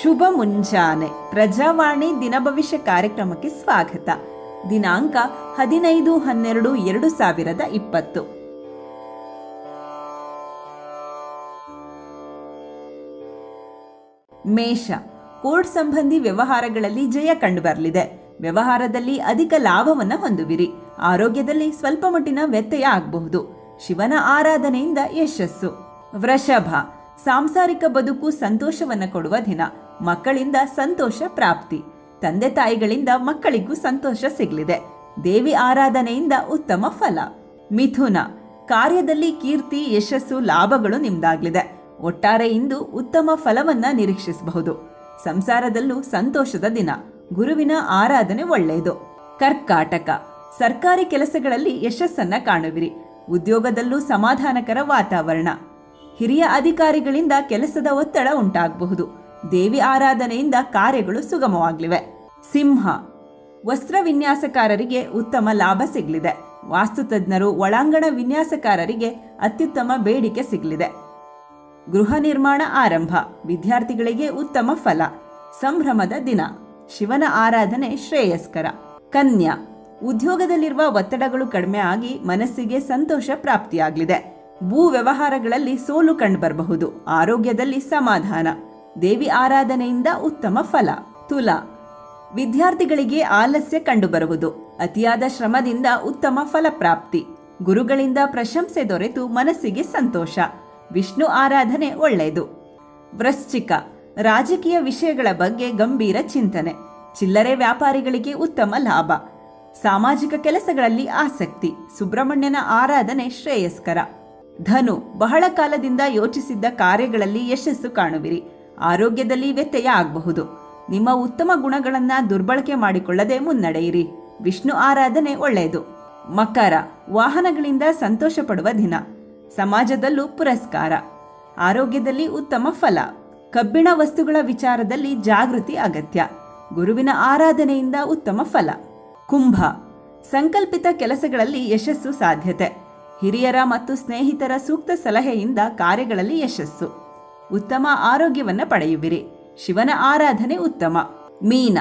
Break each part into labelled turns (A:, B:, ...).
A: ಶುಭ ಮುಂಜಾನೆ. ಪ್ರಜಾವಾಣಿ ದಿನ ಭವಿಷ್ಯ ಕಾರ್ಯಕ್ರಮಕ್ಕೆ ಸ್ವಾಗತ. ದಿನಾಂಕ 15-12-2020. ಮೇಷ. ಕೋರ್ಟ್ ಸಂಬಂಧಿ ವ್ಯವಹಾರಗಳಲ್ಲಿ ಜಯ ಕಂಡುಬರಲಿದೆ. ವ್ಯವಹಾರದಲ್ಲಿ ಅಧಿಕ ಲಾಭವನ್ನು ಹೊಂದುವಿರಿ. ಆರೋಗ್ಯದಲ್ಲಿ ಸ್ವಲ್ಪ ಮಟ್ಟಿನ ವ್ಯತ್ಯಯ ಆಗಬಹುದು. ಶಿವನ ಆರಾಧನೆಯಿಂದ ಯಶಸ್ಸು. ವೃಷಭ. ಸಾಂಸಾರಿಕ ಬದುಕು ಸಂತೋಷವನ್ನು ಕೊಡುವ ದಿನ. ಮಕ್ಕಳಿಂದ ಸಂತೋಷ ಪ್ರಾಪ್ತಿ. ತಂದೆ ತಾಯಿಗಳಿಂದ ಮಕ್ಕಳಿಗೂ ಸಂತೋಷ ಸಿಗಲಿದೆ. ದೇವಿ ಆರಾಧನೆಯಿಂದ ಉತ್ತಮ ಫಲ. ಮಿಥುನ. ಕಾರ್ಯದಲ್ಲಿ ಕೀರ್ತಿ, ಯಶಸ್ಸು, ಲಾಭಗಳು ನಿಮ್ದಾಗಲಿದೆ. ಒಟ್ಟಾರೆ ಇಂದು ಉತ್ತಮ ಫಲವನ್ನ ನಿರೀಕ್ಷಿಸಬಹುದು. ಸಂಸಾರದಲ್ಲೂ ಸಂತೋಷದ ದಿನ. ಗುರುವಿನ ಆರಾಧನೆ ಒಳ್ಳೆಯದು. ಕರ್ಕಾಟಕ. ಸರ್ಕಾರಿ ಕೆಲಸಗಳಲ್ಲಿ ಯಶಸ್ಸನ್ನ ಕಾಣುವಿರಿ. ಉದ್ಯೋಗದಲ್ಲೂ ಸಮಾಧಾನಕರ ವಾತಾವರಣ. ಹಿರಿಯ ಅಧಿಕಾರಿಗಳಿಂದ ಕೆಲಸದ ಒತ್ತಡ ಉಂಟಾಗಬಹುದು. ದೇವಿ ಆರಾಧನೆಯಿಂದ ಕಾರ್ಯಗಳು ಸುಗಮವಾಗಲಿವೆ. ಸಿಂಹ. ವಸ್ತ್ರ ವಿನ್ಯಾಸಕಾರರಿಗೆ ಉತ್ತಮ ಲಾಭ ಸಿಗಲಿದೆ. ವಾಸ್ತುತಜ್ಞರು, ಒಳಾಂಗಣ ವಿನ್ಯಾಸಕಾರರಿಗೆ ಅತ್ಯುತ್ತಮ ಬೇಡಿಕೆ ಸಿಗಲಿದೆ. ಗೃಹ ನಿರ್ಮಾಣ ಆರಂಭ. ವಿದ್ಯಾರ್ಥಿಗಳಿಗೆ ಉತ್ತಮ ಫಲ. ಸಂಭ್ರಮದ ದಿನ. ಶಿವನ ಆರಾಧನೆ ಶ್ರೇಯಸ್ಕರ. ಕನ್ಯಾ. ಉದ್ಯೋಗದಲ್ಲಿರುವ ಒತ್ತಡಗಳು ಕಡಿಮೆ ಆಗಿ ಮನಸ್ಸಿಗೆ ಸಂತೋಷ ಪ್ರಾಪ್ತಿಯಾಗಲಿದೆ. ಭೂ ವ್ಯವಹಾರಗಳಲ್ಲಿ ಸೋಲು ಕಂಡುಬರಬಹುದು. ಆರೋಗ್ಯದಲ್ಲಿ ಸಮಾಧಾನ. ದೇವಿ ಆರಾಧನೆಯಿಂದ ಉತ್ತಮ ಫಲ. ತುಲಾ. ವಿದ್ಯಾರ್ಥಿಗಳಿಗೆ ಆಲಸ್ಯ ಕಂಡುಬರುವುದು. ಅತಿಯಾದ ಶ್ರಮದಿಂದ ಉತ್ತಮ ಫಲಪ್ರಾಪ್ತಿ. ಗುರುಗಳಿಂದ ಪ್ರಶಂಸೆ ದೊರೆತು ಮನಸ್ಸಿಗೆ ಸಂತೋಷ. ವಿಷ್ಣು ಆರಾಧನೆ ಒಳ್ಳೆಯದು. ವೃಶ್ಚಿಕ. ರಾಜಕೀಯ ವಿಷಯಗಳ ಬಗ್ಗೆ ಗಂಭೀರ ಚಿಂತನೆ. ಚಿಲ್ಲರೆ ವ್ಯಾಪಾರಿಗಳಿಗೆ ಉತ್ತಮ ಲಾಭ. ಸಾಮಾಜಿಕ ಕೆಲಸಗಳಲ್ಲಿ ಆಸಕ್ತಿ. ಸುಬ್ರಹ್ಮಣ್ಯನ ಆರಾಧನೆ ಶ್ರೇಯಸ್ಕರ. ಧನು. ಬಹಳ ಕಾಲದಿಂದ ಯೋಚಿಸಿದ್ದ ಕಾರ್ಯಗಳಲ್ಲಿ ಯಶಸ್ಸು ಕಾಣುವಿರಿ. ಆರೋಗ್ಯದಲ್ಲಿ ವ್ಯತ್ಯಯ ಆಗಬಹುದು. ನಿಮ್ಮ ಉತ್ತಮ ಗುಣಗಳನ್ನು ದುರ್ಬಳಕೆ ಮಾಡಿಕೊಳ್ಳದೆ ಮುನ್ನಡೆಯಿರಿ. ವಿಷ್ಣು ಆರಾಧನೆ ಒಳ್ಳೆಯದು. ಮಕರ. ವಾಹನಗಳಿಂದ ಸಂತೋಷ ಪಡುವ ದಿನ. ಸಮಾಜದಲ್ಲೂ ಪುರಸ್ಕಾರ. ಆರೋಗ್ಯದಲ್ಲಿ ಉತ್ತಮ ಫಲ. ಕಬ್ಬಿಣ ವಸ್ತುಗಳ ವಿಚಾರದಲ್ಲಿ ಜಾಗೃತಿ ಅಗತ್ಯ. ಗುರುವಿನ ಆರಾಧನೆಯಿಂದ ಉತ್ತಮ ಫಲ. ಕುಂಭ. ಸಂಕಲ್ಪಿತ ಕೆಲಸಗಳಲ್ಲಿ ಯಶಸ್ಸು ಸಾಧ್ಯತೆ. ಹಿರಿಯರ ಮತ್ತು ಸ್ನೇಹಿತರ ಸೂಕ್ತ ಸಲಹೆಯಿಂದ ಕಾರ್ಯಗಳಲ್ಲಿ ಯಶಸ್ಸು. ಉತ್ತಮ ಆರೋಗ್ಯವನ್ನು ಪಡೆಯುವಿರಿ. ಶಿವನ ಆರಾಧನೆ ಉತ್ತಮ. ಮೀನ.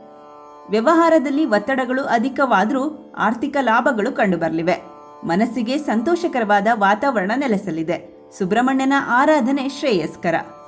A: ವ್ಯವಹಾರದಲ್ಲಿ ಒತ್ತಡಗಳು ಅಧಿಕವಾದರೂ ಆರ್ಥಿಕ ಲಾಭಗಳು ಕಂಡುಬರಲಿವೆ. ಮನಸ್ಸಿಗೆ ಸಂತೋಷಕರವಾದ ವಾತಾವರಣ ನೆಲೆಸಲಿದೆ. ಸುಬ್ರಹ್ಮಣ್ಯನ ಆರಾಧನೆ ಶ್ರೇಯಸ್ಕರ.